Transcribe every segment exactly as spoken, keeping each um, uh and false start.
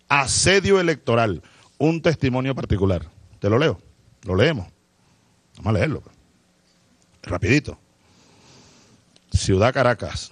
Asedio electoral, un testimonio particular. ¿Te lo leo? Lo leemos. Vamos a leerlo. Rapidito. Ciudad Caracas.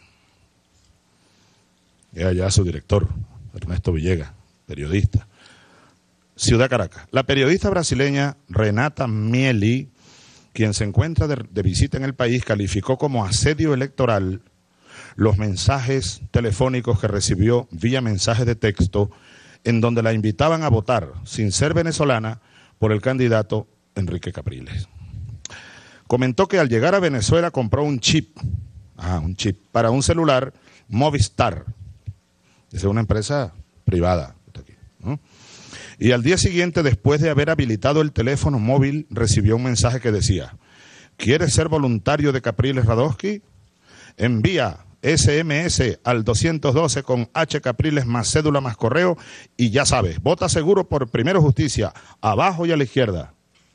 Es allá su director, Ernesto Villegas, periodista. Ciudad Caracas. La periodista brasileña Renata Mieli, quien se encuentra de, de visita en el país, calificó como asedio electoral los mensajes telefónicos que recibió vía mensajes de texto en donde la invitaban a votar, sin ser venezolana, por el candidato Enrique Capriles. Comentó que al llegar a Venezuela compró un chip, ah, un chip para un celular Movistar. Es una empresa privada. ¿No? Y al día siguiente, después de haber habilitado el teléfono móvil, recibió un mensaje que decía: ¿quieres ser voluntario de Capriles Radosky? Envía ese eme ese al doscientos doce con H Capriles más cédula más correo y ya sabes, vota seguro por Primero Justicia, abajo y a la izquierda.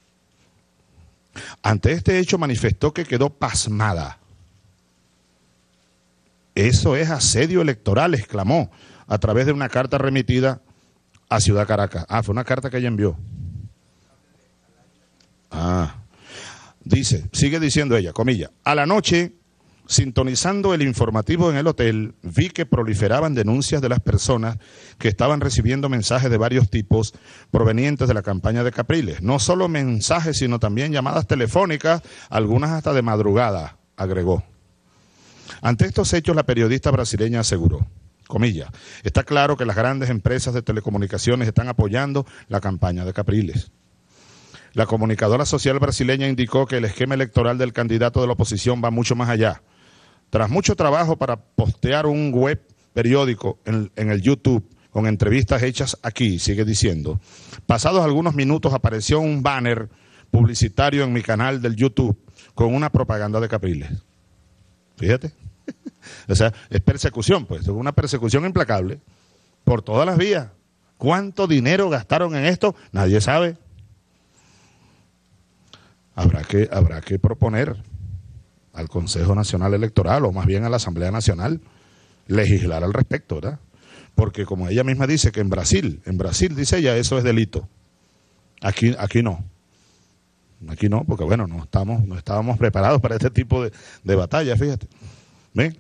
Ante este hecho manifestó que quedó pasmada. Eso es asedio electoral, exclamó, a través de una carta remitida a Ciudad Caracas. Ah, fue una carta que ella envió. Ah, dice, sigue diciendo ella, comilla, a la noche, sintonizando el informativo en el hotel, vi que proliferaban denuncias de las personas que estaban recibiendo mensajes de varios tipos provenientes de la campaña de Capriles. No solo mensajes, sino también llamadas telefónicas, algunas hasta de madrugada, agregó. Ante estos hechos, la periodista brasileña aseguró, comillas, está claro que las grandes empresas de telecomunicaciones están apoyando la campaña de Capriles. La comunicadora social brasileña indicó que el esquema electoral del candidato de la oposición va mucho más allá. Tras mucho trabajo para postear un web periódico en, en el YouTube con entrevistas hechas aquí, sigue diciendo, pasados algunos minutos apareció un banner publicitario en mi canal del YouTube con una propaganda de Capriles. Fíjate. O sea, es persecución, pues, es una persecución implacable por todas las vías. ¿Cuánto dinero gastaron en esto? Nadie sabe. Habrá que, habrá que proponer al Consejo Nacional Electoral, o más bien a la Asamblea Nacional, legislar al respecto, ¿verdad? Porque como ella misma dice que en Brasil, en Brasil, dice ella, eso es delito. Aquí, aquí no. Aquí no, porque bueno, no estamos, no estábamos preparados para este tipo de, de batalla, fíjate. ¿Ven?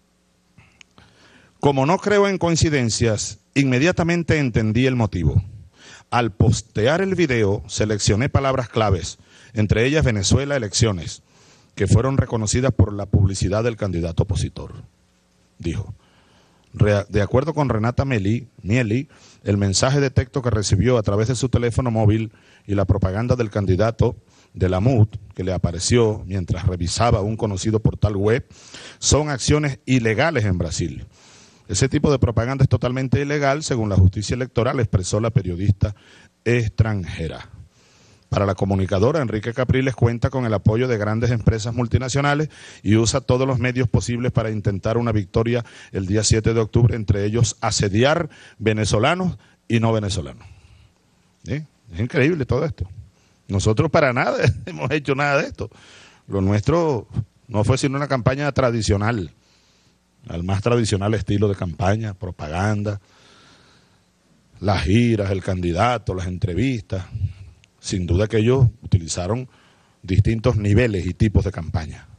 Como no creo en coincidencias, inmediatamente entendí el motivo. Al postear el video, seleccioné palabras claves, entre ellas Venezuela elecciones, que fueron reconocidas por la publicidad del candidato opositor. Dijo, de acuerdo con Renata Mieli, Mieli, el mensaje de texto que recibió a través de su teléfono móvil y la propaganda del candidato de la M U D, que le apareció mientras revisaba un conocido portal web, son acciones ilegales en Brasil. Ese tipo de propaganda es totalmente ilegal, según la justicia electoral, expresó la periodista extranjera. Para la comunicadora, Enrique Capriles cuenta con el apoyo de grandes empresas multinacionales y usa todos los medios posibles para intentar una victoria el día siete de octubre, entre ellos asediar venezolanos y no venezolanos. ¿Sí? Es increíble todo esto. Nosotros para nada hemos hecho nada de esto. Lo nuestro no fue sino una campaña tradicional, al más tradicional estilo de campaña, propaganda, las giras, el candidato, las entrevistas. Sin duda que ellos utilizaron distintos niveles y tipos de campaña.